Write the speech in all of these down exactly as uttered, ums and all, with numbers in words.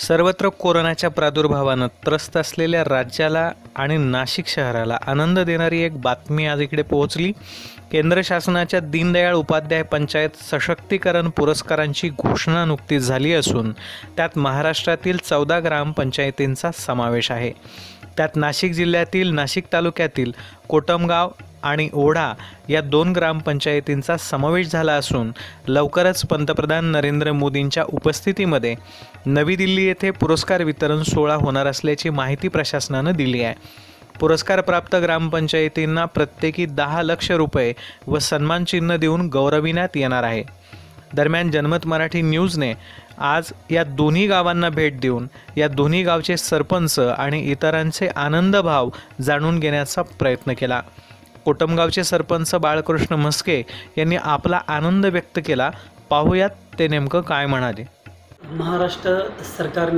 सर्वत्र कोरोनाच्या प्रादुर्भावानं त्रस्त असलेल्या राज्याला आणि नाशिक शहराला आनंद देणारी एक बातमी आज इकडे पोहोचली। केंद्र शासनाच्या दीनदयाळ उपाध्याय पंचायत सशक्तीकरण पुरस्कारांची घोषणा नुकतीच झाली असून त्यात महाराष्ट्रातील चौदा ग्रामपंचायतींचा समावेश आहे। त्यात नाशिक जिल्ह्यातील नाशिक तालुक्यातील कोटमगाव आणि ओढा या दोन ग्रामपंचायतींचा समावेश झाला असून लवकरच पंतप्रधान नरेंद्र मोदींच्या उपस्थितीमध्ये नवी दिल्ली येथे पुरस्कार वितरण सोहळा होणार असल्याची माहिती प्रशासनानं दिली आहे। पुरस्कार प्राप्त ग्रामपंचायतींना प्रत्येकी दहा लक्ष रुपये व सन्मान चिन्ह देऊन गौरविण्यात येणार आहे। दरम्यान जनमत मराठी न्यूजने आज या दोन्ही गावांना भेट देऊन या दोन्ही गावचे सरपंच आणि इतरांचे आनंदभाव जाणून घेण्याचा प्रयत्न केला। कोटमगावचे सरपंच बाळकृष्ण म्हस्के यांनी आपला आनंद व्यक्त केला। पाहूयात ते नेमकं काय म्हणाले। महाराष्ट्र सरकारने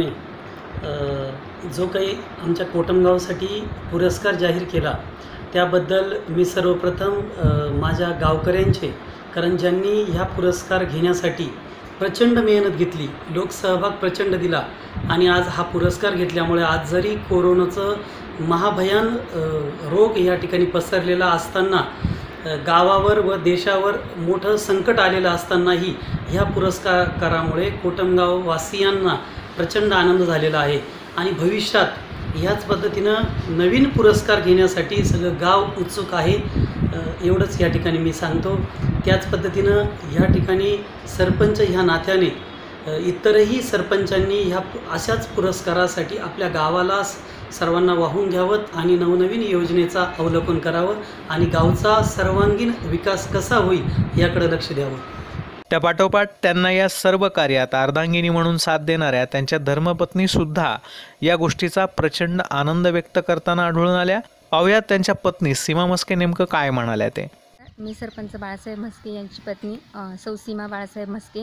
जो काही आमच्या कोटमगावसाठी पुरस्कार जाहीर केला त्याबद्दल मी सर्वप्रथम माझ्या गावकऱ्यांचे, कारण ज्यांनी ह्या पुरस्कार घेण्यासाठी प्रचंड मेहनत घेतली, लोकसहभाग प्रचंड दिला आणि आज हा पुरस्कार घेतल्यामुळे आज जरी कोरोनाचं महाभयान रोग या ठिकाणी पसरलेला असताना, गावावर व देशावर मोठं संकट आलेलं असतानाही ह्या पुरस्कारामुळे कोटमगाव वासियांना प्रचंड आनंद झालेला आहे आणि भविष्यात ह्याच पद्धतीनं नवीन पुरस्कार घेण्यासाठी सगळं गाव उत्सुक आहे, एवढंच या ठिकाणी मी सांगतो। त्याच पद्धतीनं ह्या ठिकाणी सरपंच ह्या नात्याने इतरही सरपंचांनी ह्या अशाच पुरस्कारासाठी आपल्या गावाला सर्वांना वाहून घ्यावं आणि नवनवीन योजनेचा अवलोकन करावं आणि गावचा सर्वांगीण विकास कसा होईल याकडे लक्ष द्यावं। त्यापाठोपाठ त्यांना या सर्व कार्यात अर्धांगिनी म्हणून साथ देणाऱ्या त्यांच्या धर्मपत्नी सुद्धा या गोष्टीचा प्रचंड आनंद व्यक्त करताना आढळून आल्या। पाहूयात त्यांच्या पत्नी सीमा म्हस्के नेमकं काय म्हणाल्या ते। मी सरपंच बाळासाहेब म्हस्के यांची पत्नी सौ सीमा बाळासाहेब म्हस्के।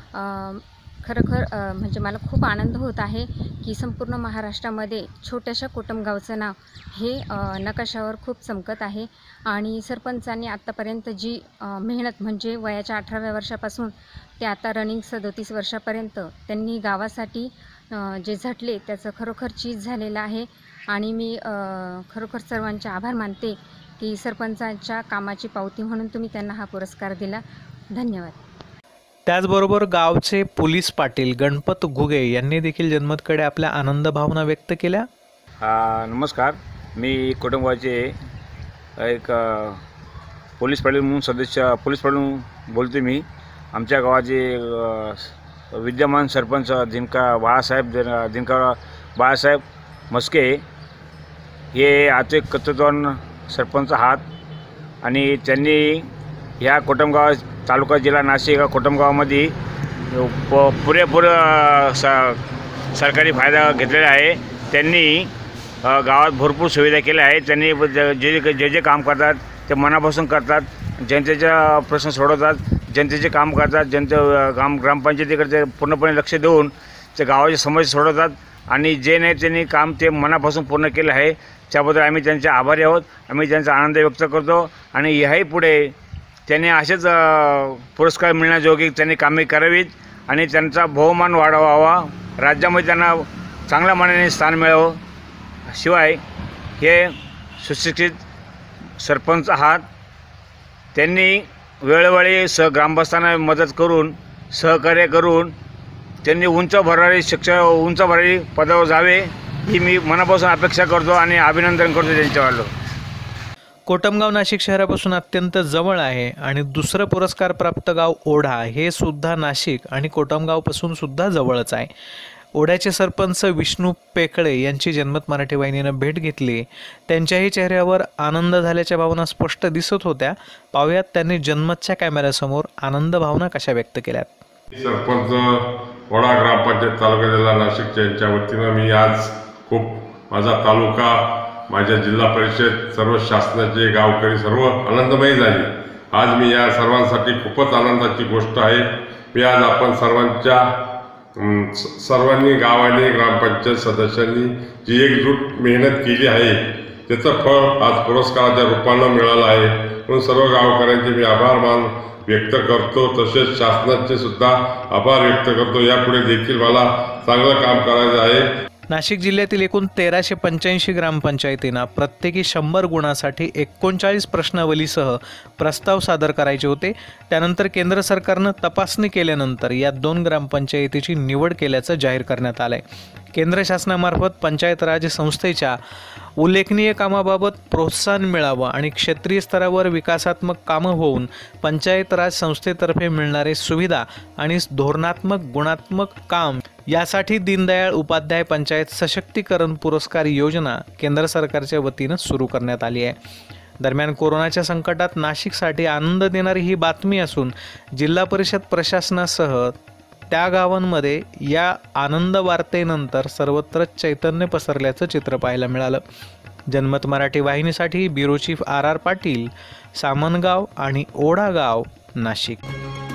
खरोखर म्हणजे मला खूप आनंद होत आहे की संपूर्ण महाराष्ट्रामध्ये छोट्याशा कोटमगावचं नाव हे नकाशावर खूप चमकत आहे आणि सरपंचांनी आत्तापर्यंत जी मेहनत म्हणजे वयाच्या अठराव्या वर्षापासून ते आता रनिंग सदोतीस वर्षापर्यंत त्यांनी गावासाठी जे झटले त्याचं खरोखर चीज झालेलं आहे आणि मी खरोखर सर्वांचे आभार मानते की सरपंचांच्या कामाची पावती म्हणून तुम्ही त्यांना हा पुरस्कार दिला। धन्यवाद। त्याचबरोबर गावचे पोलीस पाटील गणपत घुगे यांनी देखील जनमतकडे आपल्या आनंद भावना व्यक्त केल्या। नमस्कार, मी कोटमगावचे एक पोलीस पाटील म्हणून सदस्य पोलीस पाटील म्हणून बोलतो। मी आमच्या गावाचे विद्यमान सरपंच दिनका बाळासाहेब दिनका बाळासाहेब म्हस्के हे आजचे कर्तृत्ववान सरपंच आहात आणि त्यांनी ह्या कोटमगाव तालुका जिल्हा नाशिक कोटमगावामध्ये पुरेपूर स सरकारी फायदा घेतलेला आहे। त्यांनी गावात भरपूर सुविधा केल्या आहेत। त्यांनी जे जे जे काम करतात ते मनापासून करतात, जनतेचा प्रश्न सोडवतात, जनतेचे काम करतात, जनते काम ग्रामपंचायतीकडे पूर्णपणे लक्ष देऊन ते गावाचे समस्या सोडवतात आणि जे नाही त्यांनी काम ते मनापासून पूर्ण केलं आहे। त्याबद्दल आम्ही त्यांचे आभारी आहोत। आम्ही त्यांचा आनंद व्यक्त करतो आणि ह्याही पुढे त्यांनी असेच पुरस्कार मिळण्याजोगी त्यांनी कामे करावीत आणि त्यांचा बहुमान वाढवावा, राज्यामध्ये त्यांना चांगल्या मानाने स्थान मिळावं। शिवाय हे सुशिक्षित सरपंच आहात, त्यांनी वेळोवेळी स ग्रामस्थांना मदत करून सहकार्य करून त्यांनी उंच भरारी शिक्षण उंच भरारी पदावर जावे ही मी मनापासून अपेक्षा करतो आणि अभिनंदन करतो त्यांच्यावर। कोटमगाव नाशिक शहरापासून अत्यंत जवळ आहे आणि दुसरं पुरस्कार प्राप्त गाव ओढा हे सुद्धा नाशिक आणि कोटमगावपासून सुद्धा जवळच आहे। ओढ्याचे सरपंच विष्णू पेकळे यांची जनमत मराठी वाहिनीनं भेट घेतली। त्यांच्याही चेहऱ्यावर आनंद झाल्याच्या भावना स्पष्ट दिसत होत्या। पाहूयात त्यांनी जनमतच्या कॅमेऱ्यासमोर आनंद भावना कशा व्यक्त केल्यात। सरपंच ओढा ग्रामपंचायत तालुका जिल्हा नाशिकच्या यांच्या वतीनं मी आज खूप माझा तालुका, माझ्या जिल्हा परिषद, सर्व शासनाचे गावकरी सर्व आनंदमयी झाले। आज मी या सर्वांसाठी खूपच आनंदाची गोष्ट आहे। मी आज आपण सर्वांच्या सर्वांनी गावाने ग्रामपंचायत सदस्यांनी जी एकजूट मेहनत केली आहे त्याचं फळ आज पुरस्काराच्या रूपानं मिळालं आहे। म्हणून सर्व गावकऱ्यांचे मी आभार मान व्यक्त करतो, तसेच शासनाचे सुद्धा आभार व्यक्त करतो। यापुढे देखील मला चांगलं काम करायचं आहे. नाशिक जिल्ह्यातील एकूण तेराशे पंच्याऐंशी ग्रामपंचायतींना प्रत्येकी शंभर गुणासाठी एकोणचाळीस प्रश्नावलीसह प्रस्ताव सादर करायचे होते. त्यानंतर केंद्र सरकारनं तपासणी केल्यानंतर या दोन ग्रामपंचायतीची निवड केल्याचं जाहीर करण्यात आलं आहे. केंद्र शासनामार्फत पंचायत राज संस्थेच्या उल्लेखनीय कामाबाबत प्रोत्साहन मिळावं आणि क्षेत्रीय स्तरावर विकासात्मक कामं होऊन पंचायत राज संस्थेतर्फे मिळणारे सुविधा आणि धोरणात्मक गुणात्मक काम यासाठी दीनदयाळ उपाध्याय पंचायत सशक्तीकरण पुरस्कार योजना केंद्र सरकारच्या वतीनं सुरू करण्यात आली आहे. दरम्यान कोरोनाच्या संकटात नाशिकसाठी आनंद देणारी ही बातमी असून जिल्हा परिषद प्रशासनासह त्या गावांमध्ये या आनंद वार्तेनंतर सर्वत्र चैतन्य पसरल्याचं चित्र पाहायला मिळालं. जनमत मराठी वाहिनीसाठी bureau chief R R Patil, Samangaon आणि ओढा गाव, नाशिक.